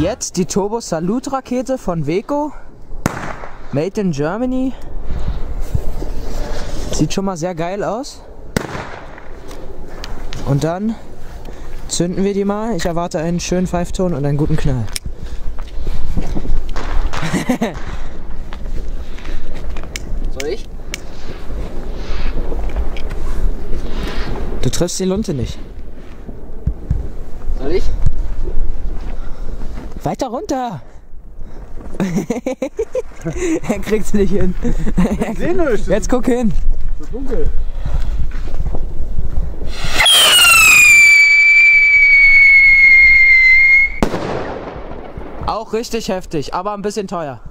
Jetzt die Turbo Salute Rakete von Weco. Made in Germany. Sieht schon mal sehr geil aus. Und dann zünden wir die mal. Ich erwarte einen schönen Pfeifton und einen guten Knall. Soll ich? Du triffst die Lunte nicht. Soll ich? Weiter runter! Er kriegt's nicht hin. Jetzt guck hin. So dunkel. Auch richtig heftig, aber ein bisschen teuer.